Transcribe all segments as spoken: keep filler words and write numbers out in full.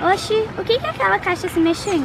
Oxi, o que que é aquela caixa se mexendo?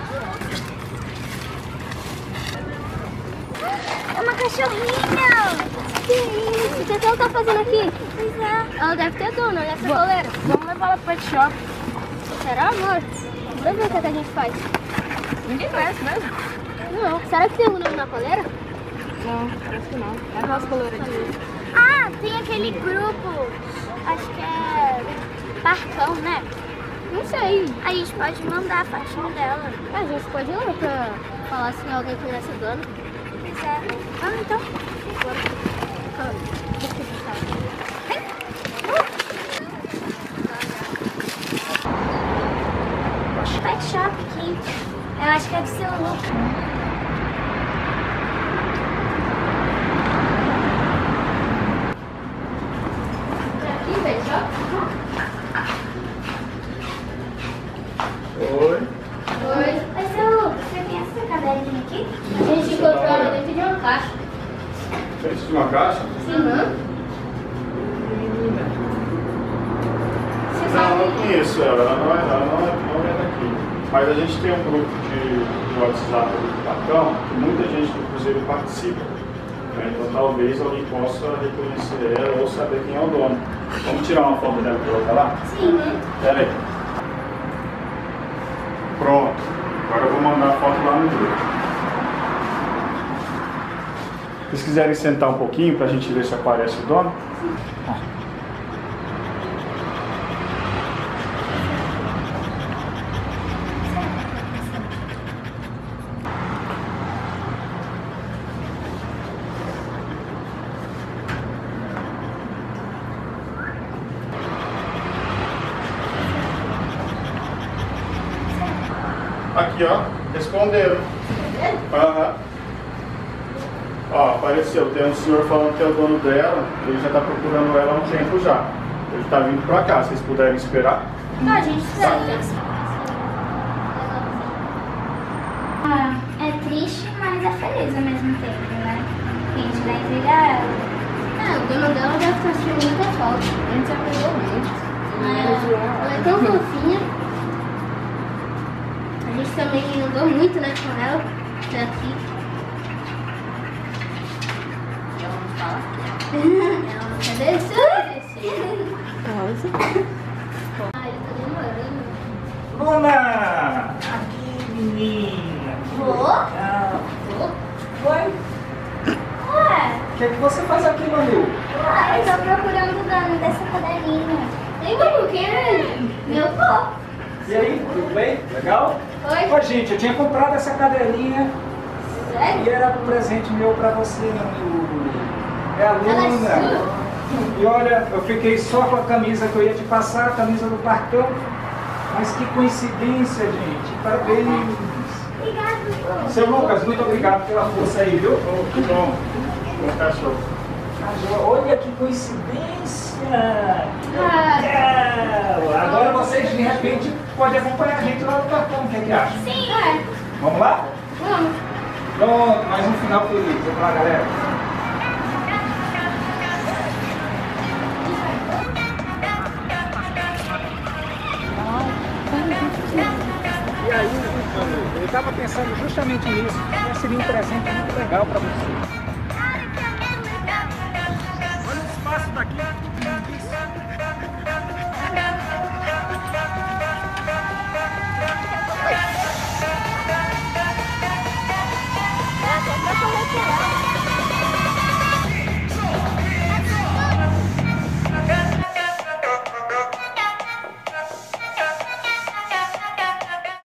É uma cachorrinha! Que isso? O que ela tá fazendo aqui? Pois é. Ela deve ter dono, olha essa coleira. Vamos levar ela pro pet shop. Será, amor? Vamos ver o que, é que a gente faz. Ninguém conhece mesmo? Não. Será que tem algum nome na coleira? Não, parece que não. É a nossa coleira aqui. Ah, tem aquele grupo. Acho que é Parcão, né? Não sei. A gente pode mandar a fotinho dela. A gente pode ir lá pra falar se alguém conhece o dono. Pois é. Vamos então. Pet shop aqui. Eu acho que é do seu Lucas. Aqui, pet shop? Oi. Oi. Oi, seu Lucas, você tem essa cadelinha aqui? A gente encontrou ela dentro de uma caixa. Dentro de uma caixa? Sim. Você Não, eu sabe? conheço ela, ela não é, ela não é, não é daqui. Mas a gente tem um grupo de, de WhatsApp do Parcão que muita gente do Cruzeiro participa. Né? Então talvez alguém possa reconhecer ela ou saber quem é o dono. Vamos tirar uma foto dela e colocar lá? Sim. Pera aí. Pronto. Agora eu vou mandar a foto lá no grupo. Se vocês quiserem sentar um pouquinho para a gente ver se aparece o dono. Aqui, ó, responderam. Aham. Ó, apareceu. Tem um senhor falando que é o dono dela. Ele já tá procurando ela há um tempo já. Ele tá vindo pra cá. Se vocês puderem esperar. Não, a gente segue. Ah, é triste, mas é feliz ao mesmo tempo, né? Que a gente vai entregar ela. É, o dono dela deve estar assistindo muita falta. A gente aprendeu muito. É, Ela é tão fofinha. A gente também andou muito, né, com ela. Até aqui. Ela não fala. Ela não quer descer. Pausa. Ah, ele tá demorando. Luna! Aqui, menina! Vou? Ah, Ué? Oi? O que é que você faz aqui, Manu? Ah, eu tô procurando o dono dessa cadelinha. Ei, Manu, quem é ele? Meu avô. E aí, tudo bem? Legal? Oi? Ô, gente, eu tinha comprado essa cadelinha Sério? e era um presente meu pra você, Manu. É a Ela é Luna. sua? E olha, eu fiquei só com a camisa que eu ia te passar, a camisa do Parcão. Mas que coincidência, gente. Parabéns. Obrigado. Seu Lucas, muito obrigado pela força aí, viu? Oh, que bom. Bom cachorro. Olha que coincidência! Ah. Legal! Agora vocês de repente podem acompanhar a gente lá no cartão, o que é que acha? Sim. É. Vamos lá? Vamos. Pronto, mais um final feliz. Vamos lá, galera. E aí, eu estava pensando justamente nisso. Seria um presente muito legal para você.